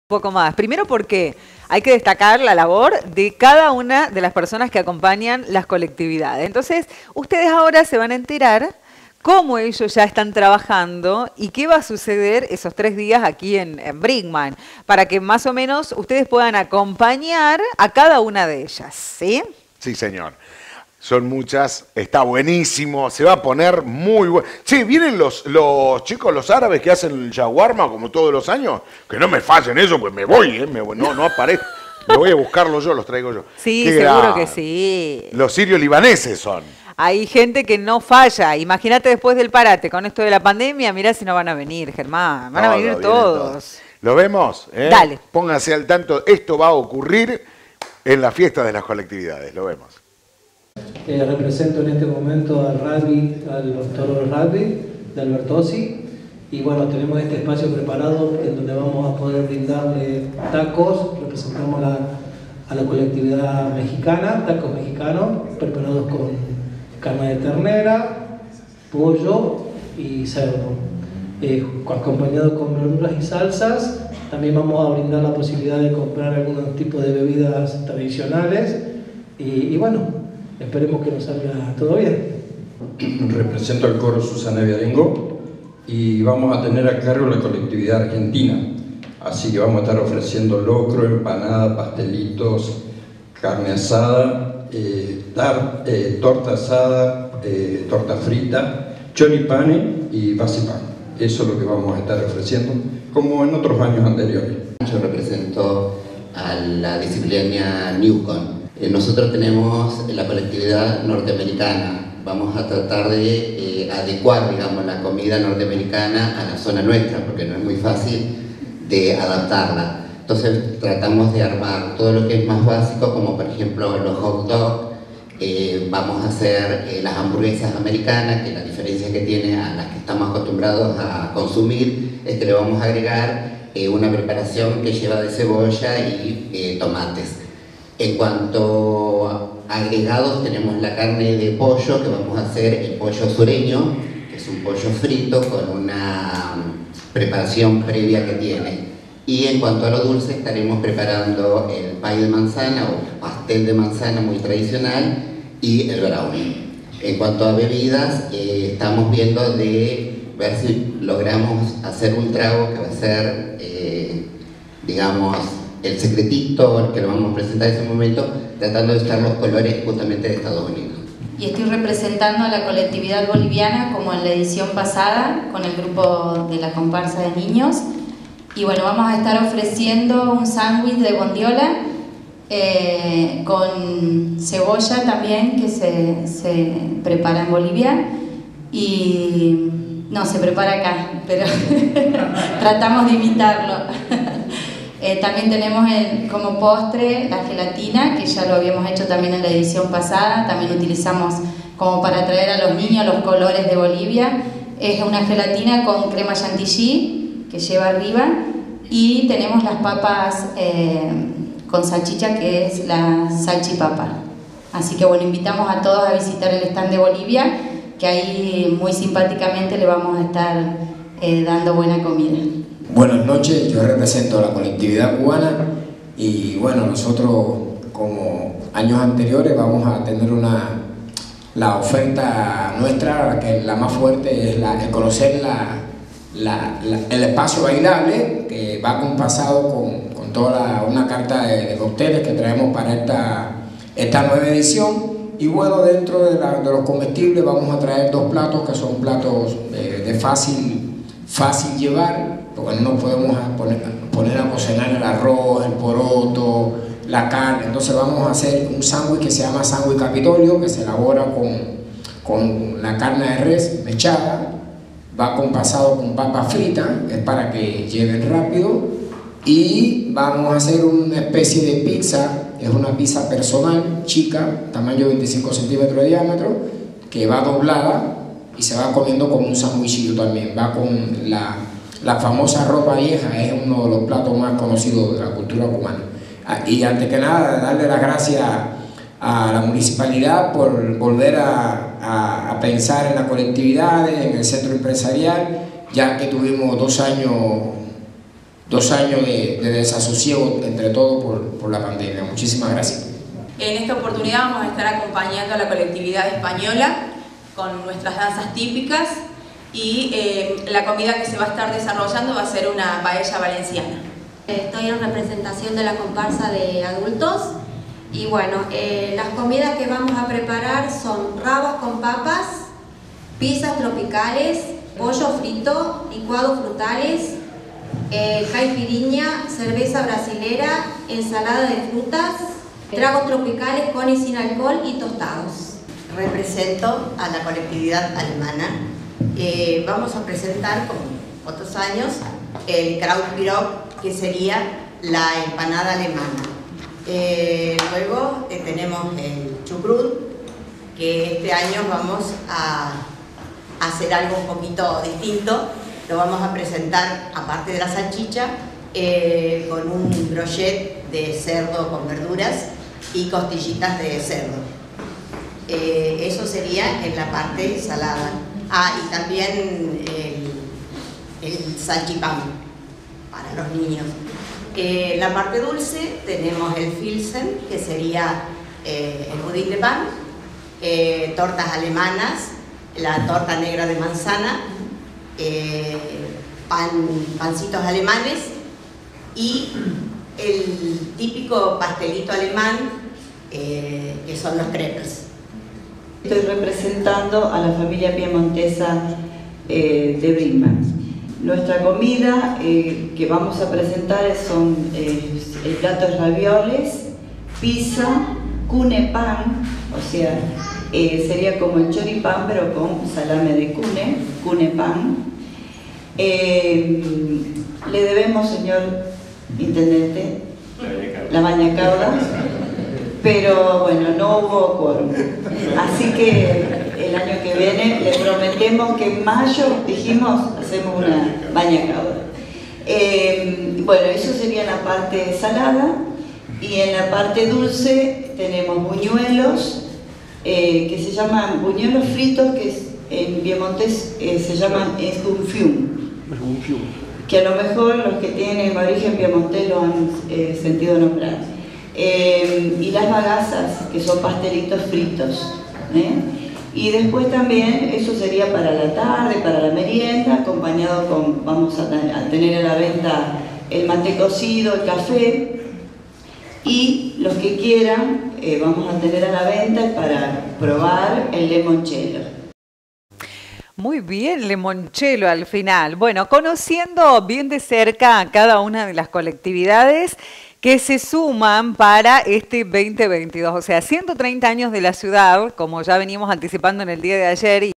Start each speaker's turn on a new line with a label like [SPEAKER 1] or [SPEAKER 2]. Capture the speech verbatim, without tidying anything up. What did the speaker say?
[SPEAKER 1] poco más. Primero porque hay que destacar la labor de cada una de las personas que acompañan las colectividades. Entonces, ustedes ahora se van a enterar cómo ellos ya están trabajando y qué va a suceder esos tres días aquí en, en Brinkmann, para que más o menos ustedes puedan acompañar a cada una de ellas, ¿sí?
[SPEAKER 2] Sí, señor. Son muchas, está buenísimo, se va a poner muy bueno. Sí, vienen los, los chicos, los árabes que hacen el shawarma como todos los años, que no me fallen eso, pues me voy, ¿eh? me, no, no aparezco. Me voy a buscarlos yo, los traigo yo.
[SPEAKER 1] Sí,
[SPEAKER 2] Qué
[SPEAKER 1] seguro
[SPEAKER 2] gran.
[SPEAKER 1] que sí.
[SPEAKER 2] Los sirios libaneses son.
[SPEAKER 1] Hay gente que no falla. Imagínate después del parate con esto de la pandemia, mirá si no van a venir, Germán. Van a venir
[SPEAKER 2] Todo,
[SPEAKER 1] todos.
[SPEAKER 2] todos. ¿Lo vemos? ¿Eh?
[SPEAKER 1] Dale.
[SPEAKER 2] Pónganse al tanto, esto va a ocurrir en la fiesta de las colectividades, lo vemos.
[SPEAKER 3] Eh, represento en este momento al rugby, al doctor rugby de Albertosi, y bueno, tenemos este espacio preparado en donde vamos a poder brindarle tacos. Representamos la, a la colectividad mexicana, tacos mexicanos preparados con carne de ternera, pollo y cerdo, eh, acompañado con verduras y salsas. También vamos a brindar la posibilidad de comprar algunos tipos de bebidas tradicionales y, y bueno, esperemos que nos salga todo bien.
[SPEAKER 4] Represento al coro Susana Viarengo y vamos a tener a cargo la colectividad argentina. Así que vamos a estar ofreciendo locro, empanada, pastelitos, carne asada, eh, tar, eh, torta asada, eh, torta frita, choripane y basipan. Eso es lo que vamos a estar ofreciendo, como en otros años anteriores.
[SPEAKER 5] Yo represento a la disciplina Newcon. Nosotros tenemos la colectividad norteamericana. Vamos a tratar de eh, adecuar, digamos, la comida norteamericana a la zona nuestra, porque no es muy fácil de adaptarla. Entonces tratamos de armar todo lo que es más básico, como por ejemplo los hot dogs. Eh, vamos a hacer eh, las hamburguesas americanas, que la diferencia que tiene a las que estamos acostumbrados a consumir es que le vamos a agregar eh, una preparación que lleva de cebolla y eh, tomates. En cuanto a agregados, tenemos la carne de pollo, que vamos a hacer el pollo sureño, que es un pollo frito con una preparación previa que tiene. Y en cuanto a lo dulce, estaremos preparando el pie de manzana o pastel de manzana muy tradicional y el brownie. En cuanto a bebidas, eh, estamos viendo de ver si logramos hacer un trago que va a ser, eh, digamos, el secretito, que lo vamos a presentar en ese momento, tratando de usar los colores justamente de Estados Unidos.
[SPEAKER 6] Y estoy representando a la colectividad boliviana como en la edición pasada, con el grupo de la comparsa de niños. Y bueno, vamos a estar ofreciendo un sándwich de bondiola eh, con cebolla también, que se, se prepara en Bolivia. Y no, se prepara acá, pero tratamos de imitarlo. Eh, también tenemos el, como postre la gelatina, que ya lo habíamos hecho también en la edición pasada. También utilizamos como para atraer a los niños los colores de Bolivia. Es una gelatina con crema chantilly que lleva arriba, y tenemos las papas eh, con salchicha, que es la salchipapa. Así que bueno, invitamos a todos a visitar el stand de Bolivia, que ahí muy simpáticamente le vamos a estar eh, dando buena comida.
[SPEAKER 7] Buenas noches, yo represento a la colectividad cubana y bueno, nosotros como años anteriores vamos a tener una, la oferta nuestra, que la más fuerte es la, el conocer la, la, la, el espacio bailable, que va compasado con, con toda la, una carta de, de cócteles que traemos para esta, esta nueva edición. Y bueno, dentro de, la, de los comestibles vamos a traer dos platos que son platos de, de fácil, fácil llevar, porque no podemos poner, poner a cocinar el arroz, el poroto, la carne. Entonces vamos a hacer un sándwich que se llama sándwich Capitolio, que se elabora con, con la carne de res mechada, va compasado con papa frita, es para que lleven rápido, y vamos a hacer una especie de pizza, es una pizza personal, chica, tamaño veinticinco centímetros de diámetro, que va doblada y se va comiendo como un sándwichillo también, va con la La famosa ropa vieja, es uno de los platos más conocidos de la cultura cubana. Y antes que nada, darle las gracias a la municipalidad por volver a, a, a pensar en las colectividades, en el centro empresarial, ya que tuvimos dos años dos años de, de desasosiego entre todos por, por la pandemia. Muchísimas gracias.
[SPEAKER 8] En esta oportunidad vamos a estar acompañando a la colectividad española con nuestras danzas típicas y eh, la comida que se va a estar desarrollando va a ser una paella valenciana.
[SPEAKER 9] Estoy en representación de la comparsa de adultos y bueno, eh, las comidas que vamos a preparar son rabas con papas, pizzas tropicales, pollo frito, licuados frutales, eh, caipirinha, cerveza brasilera, ensalada de frutas, tragos tropicales con y sin alcohol y tostados.
[SPEAKER 10] Represento a la colectividad alemana. Eh, vamos a presentar, como otros años, el Krautpirog, que sería la empanada alemana. Eh, luego eh, tenemos el Chucrut, que este año vamos a hacer algo un poquito distinto. Lo vamos a presentar, aparte de la salchicha, eh, con un brochet de cerdo con verduras y costillitas de cerdo. Eh, eso sería en la parte salada. Ah, y también el, el salchipán para los niños. Eh, en la parte dulce tenemos el Filsen, que sería eh, el budín de pan, eh, tortas alemanas, la torta negra de manzana, eh, pan, pancitos alemanes y el típico pastelito alemán, eh, que son los crepes.
[SPEAKER 11] Estoy representando a la familia piemontesa eh, de Brinkmann. Nuestra comida eh, que vamos a presentar son eh, el plato de ravioles, pizza, cune pan, o sea, eh, sería como el choripán pero con salame de cune, cune pan. Eh, le debemos, señor intendente, la baña cauda, pero bueno, no hubo quórum. Así que el año que viene le prometemos que en mayo, dijimos, hacemos una baña cauda. Eh, bueno, eso sería la parte salada, y en la parte dulce tenemos buñuelos, eh, que se llaman buñuelos fritos, que es, en piemontés eh, se llaman escunfium, que a lo mejor los que tienen origen piemontés lo han eh, sentido nombrar. Eh, y las bagazas, que son pastelitos fritos, ¿eh? Y después también, eso sería para la tarde, para la merienda, acompañado con, vamos a, a tener a la venta el mate cocido, el café, y los que quieran, eh, vamos a tener a la venta para probar el limoncello.
[SPEAKER 1] Muy bien, limoncello al final. Bueno, conociendo bien de cerca a cada una de las colectividades que se suman para este veinte veintidós, o sea, ciento treinta años de la ciudad, como ya venimos anticipando en el día de ayer. Y